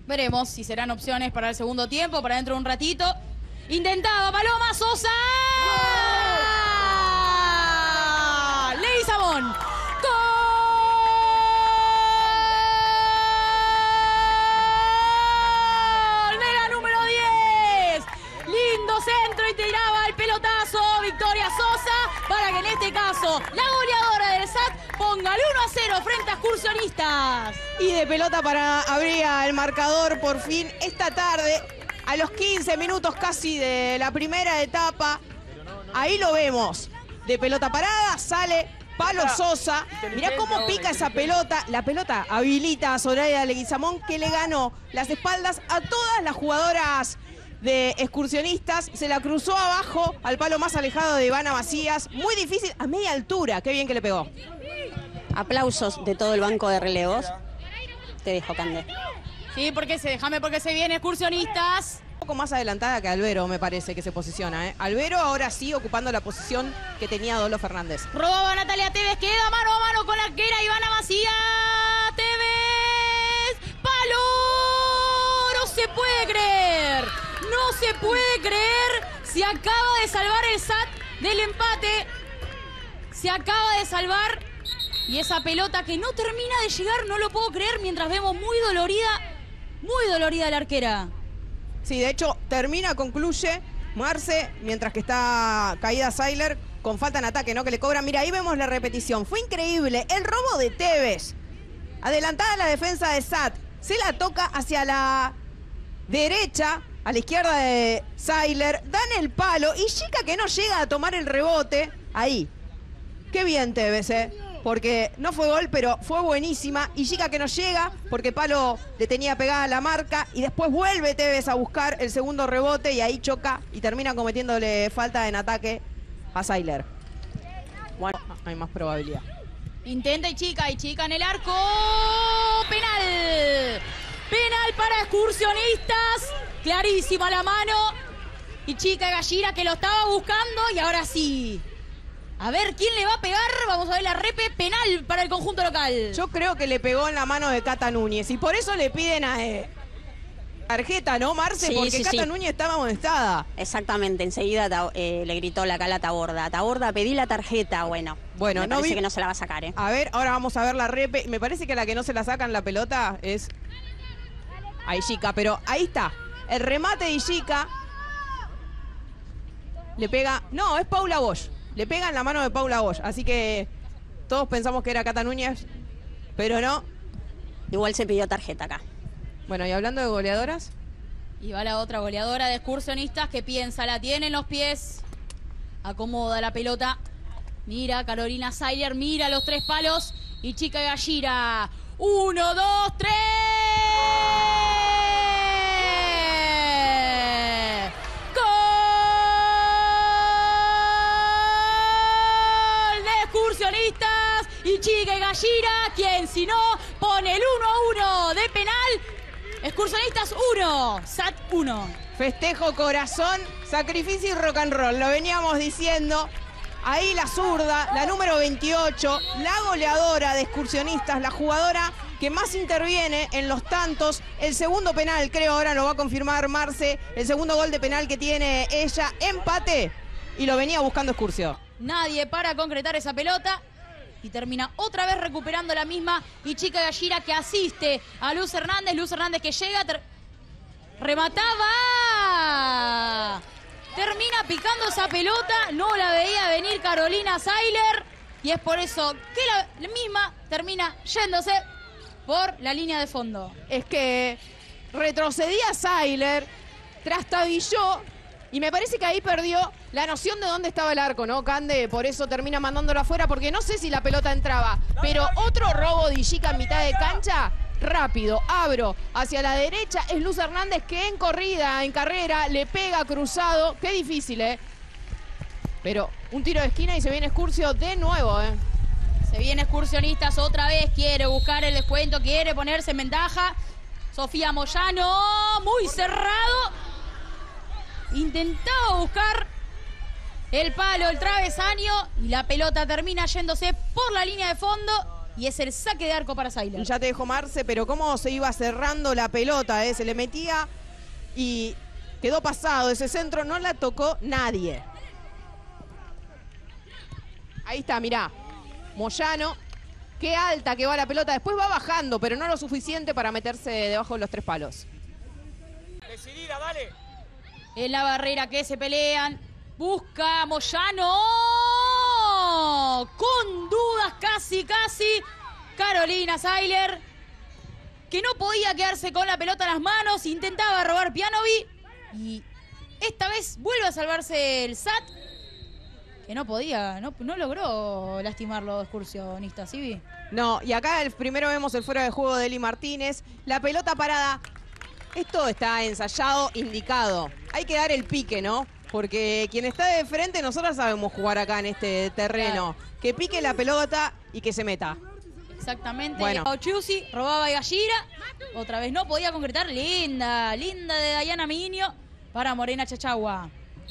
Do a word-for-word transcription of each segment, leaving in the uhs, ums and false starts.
Veremos si serán opciones para el segundo tiempo, para dentro de un ratito. Intentaba Paloma Sosa. ¡Gol! Leguizamón. ¡Gol! De la número diez. Lindo centro y tiraba el pelotazo. Victoria Sosa para que en este caso la goleadora del S A T ponga el uno a cero frente a Excursionistas. Y de pelota para abría el marcador por fin esta tarde, a los quince minutos casi de la primera etapa. Ahí lo vemos, de pelota parada, sale Palo Sosa. Mirá cómo pica esa pelota. La pelota habilita a Soraya Leguizamón, que le ganó las espaldas a todas las jugadoras de Excursionistas. Se la cruzó abajo al palo más alejado de Ivana Macías. Muy difícil, a media altura. Qué bien que le pegó. Aplausos de todo el banco de relevos. Te dejo, Cande. Sí, porque se, déjame porque se viene Excursionistas. Un poco más adelantada que Albero, me parece que se posiciona, ¿eh? Albero ahora sí ocupando la posición que tenía Dolo Fernández. Robaba Natalia Tevez, queda mano a mano con la arquera Ivana Macías. Tevez, palo, no se puede creer, no se puede creer. Se acaba de salvar el S A T del empate, se acaba de salvar. Y esa pelota que no termina de llegar, no lo puedo creer, mientras vemos muy dolorida, muy dolorida la arquera. Sí, de hecho, termina, concluye Marce, mientras que está caída Sailer, con falta en ataque, ¿no? Que le cobran. Mira, ahí vemos la repetición. Fue increíble. El robo de Tevez. Adelantada la defensa de S A T. Se la toca hacia la derecha, a la izquierda de Sailer. Dan el palo y Chica que no llega a tomar el rebote. Ahí. Qué bien Tevez, ¿eh? Porque no fue gol, pero fue buenísima. Y Chica que no llega, porque Palo le tenía pegada la marca. Y después vuelve Tevez a buscar el segundo rebote y ahí choca y termina cometiéndole falta en ataque a Sailer. Bueno, hay más probabilidad. Intenta y Chica, y Chica en el arco. ¡Penal! Penal para Excursionistas. Clarísima la mano. Y Chica Gallira que lo estaba buscando y ahora sí. A ver quién le va a pegar. Vamos a ver la repe. Penal para el conjunto local. Yo creo que le pegó en la mano de Cata Núñez. Y por eso le piden a eh, tarjeta, ¿no, Marce? Sí, Porque sí, Cata sí. Núñez estaba amonestada. Exactamente, enseguida eh, le gritó la cala a Taborda. Taborda, pedí la tarjeta. Bueno, Bueno, me no parece vi... que no se la va a sacar, ¿eh? A ver, ahora vamos a ver la repe. Me parece que la que no se la sacan la pelota es a Illica, pero ahí está. El remate de Illica le pega... No, es Paula Bosch. Le pega en la mano de Paula Bosch. Así que todos pensamos que era Cata Núñez, pero no. Igual se pidió tarjeta acá. Bueno, y hablando de goleadoras... Y va la otra goleadora de Excursionistas que piensa, la tiene en los pies. Acomoda la pelota. Mira Carolina Sailer, mira los tres palos. Y Chica Gallira. Uno, dos, tres. ¡Gol de Excursionistas! Y Chica Gallira, quien si no pone el uno a uno de penal. Excursionistas uno, S A T uno. Festejo, corazón, sacrificio y rock and roll. Lo veníamos diciendo. Ahí la zurda, la número veintiocho, la goleadora de Excursionistas, la jugadora que más interviene en los tantos. El segundo penal, creo, ahora lo va a confirmar Marce. El segundo gol de penal que tiene ella. Empate. Y lo venía buscando Excursio. Nadie para concretar esa pelota. Y termina otra vez recuperando la misma. Y Chica Gallira que asiste a Luz Hernández. Luz Hernández que llega. Remataba. Termina picando esa pelota. No la veía venir Carolina Sailer. Y es por eso que la misma termina yéndose por la línea de fondo. Es que retrocedía Sailer, trastabilló. Y me parece que ahí perdió la noción de dónde estaba el arco, ¿no, Cande? Por eso termina mandándolo afuera, porque no sé si la pelota entraba. Pero otro robo de Illica en mitad de cancha, rápido, abro hacia la derecha. Es Luz Hernández que en corrida, en carrera, le pega cruzado. Qué difícil, ¿eh? Pero un tiro de esquina y se viene Excursio de nuevo, ¿eh? Se viene Excursionistas otra vez, quiere buscar el descuento, quiere ponerse en ventaja. Sofía Moyano, muy cerrado. Intentaba buscar el palo, el travesaño, y la pelota termina yéndose por la línea de fondo. y es el saque de arco para Sailer. Ya te dejo, Marce, pero cómo se iba cerrando la pelota, ¿eh? Se le metía y quedó pasado. Ese centro no la tocó nadie. Ahí está, mirá. Moyano. Qué alta que va la pelota. Después va bajando, pero no lo suficiente para meterse debajo de los tres palos. Decidida, dale. En la barrera que se pelean. Busca Moyano. Con dudas, casi, casi. Carolina Sailer, que no podía quedarse con la pelota en las manos. Intentaba robar Pianovi. Y esta vez vuelve a salvarse el S A T. Que no podía, no, no logró lastimar los excursionistas, ¿sí vi? No, y acá el, primero vemos el fuera de juego de Eli Martínez. La pelota parada. Esto está ensayado, indicado. Hay que dar el pique, ¿no? Porque quien está de frente, nosotros sabemos jugar acá en este terreno. Claro. Que pique la pelota y que se meta. Exactamente. Bueno. Chiusi robaba a Gallira. Otra vez no podía concretar. Linda, linda de Dayana Miño para Morena Chachagua.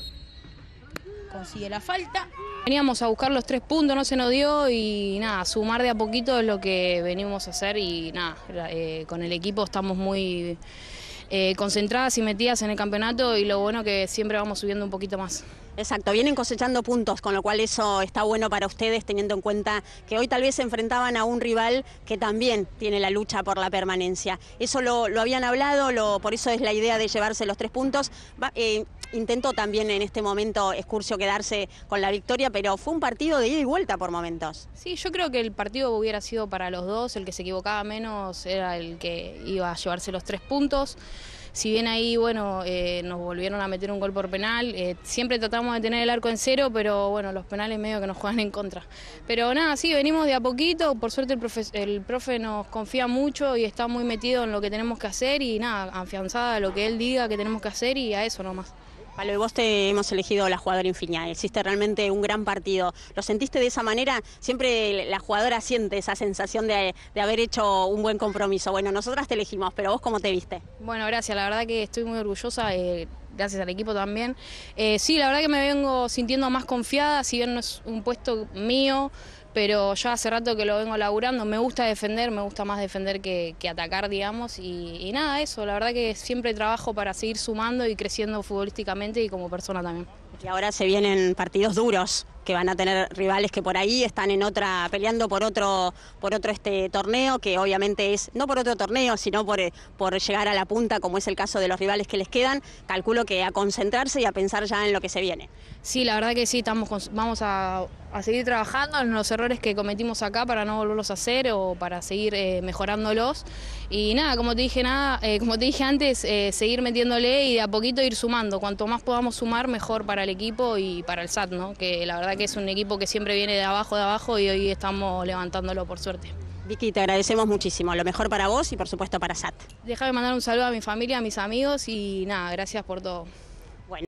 Consigue la falta. Veníamos a buscar los tres puntos, no se nos dio y nada, sumar de a poquito es lo que venimos a hacer y nada, eh, con el equipo estamos muy eh, concentradas y metidas en el campeonato y lo bueno que siempre vamos subiendo un poquito más. Exacto, vienen cosechando puntos, con lo cual eso está bueno para ustedes, teniendo en cuenta que hoy tal vez se enfrentaban a un rival que también tiene la lucha por la permanencia. Eso lo, lo habían hablado, lo, por eso es la idea de llevarse los tres puntos. Va, eh, intentó también en este momento Excursio quedarse con la victoria, pero fue un partido de ida y vuelta por momentos. Sí, yo creo que el partido hubiera sido para los dos, el que se equivocaba menos era el que iba a llevarse los tres puntos. Si bien ahí, bueno, eh, nos volvieron a meter un gol por penal, eh, siempre tratamos de tener el arco en cero, pero bueno, los penales medio que nos juegan en contra. Pero nada, sí, venimos de a poquito, por suerte el profe, el profe nos confía mucho y está muy metido en lo que tenemos que hacer y nada, afianzada a lo que él diga que tenemos que hacer y a eso nomás. Palo, y vos te hemos elegido la jugadora infinia, hiciste realmente un gran partido. ¿Lo sentiste de esa manera? Siempre la jugadora siente esa sensación de, de haber hecho un buen compromiso. Bueno, nosotras te elegimos, pero vos ¿cómo te viste? Bueno, gracias, la verdad que estoy muy orgullosa, eh, gracias al equipo también. Eh, sí, la verdad que me vengo sintiendo más confiada, si bien no es un puesto mío, pero ya hace rato que lo vengo laburando, me gusta defender, me gusta más defender que, que atacar, digamos, y, y nada, eso, la verdad que siempre trabajo para seguir sumando y creciendo futbolísticamente y como persona también. Y ahora se vienen partidos duros, que van a tener rivales que por ahí están en otra, peleando por otro, por otro este torneo, que obviamente es, no por otro torneo, sino por, por llegar a la punta, como es el caso de los rivales que les quedan. Calculo que a concentrarse y a pensar ya en lo que se viene. Sí, la verdad que sí, estamos, vamos a, a seguir trabajando en los errores que cometimos acá para no volverlos a hacer o para seguir eh, mejorándolos. Y nada, como te dije, nada, eh, como te dije antes, eh, seguir metiéndole y de a poquito ir sumando. Cuanto más podamos sumar, mejor para el equipo y para el S A T, ¿no? Que la verdad que es un equipo que siempre viene de abajo, de abajo y hoy estamos levantándolo por suerte. Vicky, te agradecemos muchísimo, lo mejor para vos y por supuesto para S A T. Déjame mandar un saludo a mi familia, a mis amigos y nada, gracias por todo.